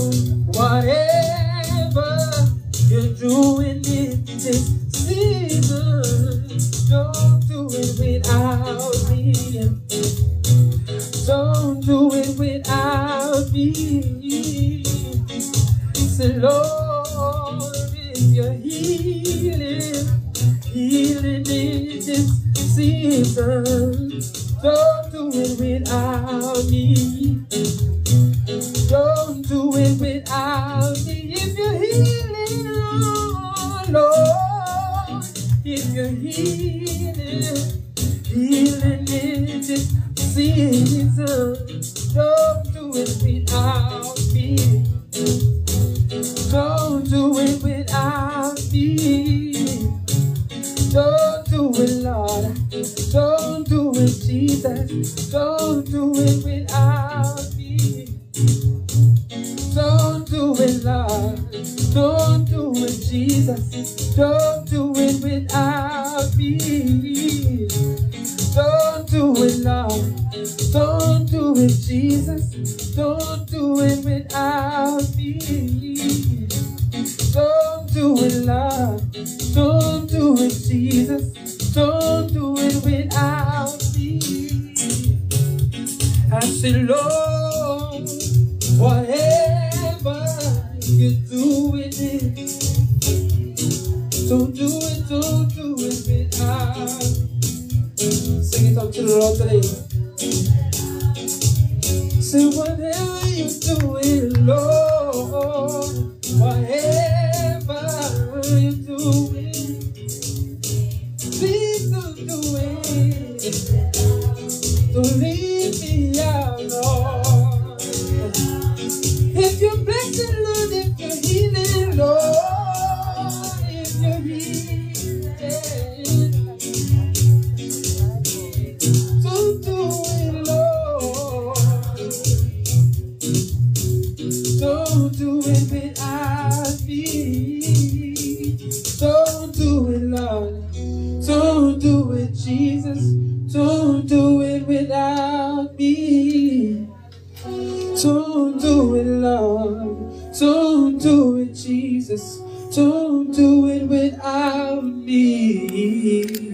Whatever you're doing in this season, don't do it without me. Don't do it without me. Say, Lord, if you're healing in this season, don't do it without me. Don't do it without me. If you're healing, Lord, if you're healing in this season, don't do it without me. Don't do it without me. Don't do it, Lord. Don't do it, Jesus. Don't do it without me. Don't do it, Lord. Don't do it, Jesus. Don't do it without me. Don't do it, Lord. Don't do it, Jesus. Don't do it without me. Don't do it, Lord. Don't do it, Jesus. Don't do it without me. I say, Lord, whatever you're doing it, don't do it without. Sing it up to the Lord today. Say, whatever you're doing, Lord, whatever you're doing, please don't do it. Don't leave me out, Lord. If you're blessing, Lord, if you're healing, Lord, if you're healing, don't do it, Lord. Don't do it without me. Don't do it, Lord. Don't do it, Jesus. Don't do it without me. Don't do it, Lord. Don't do it, Jesus. Don't do it without me.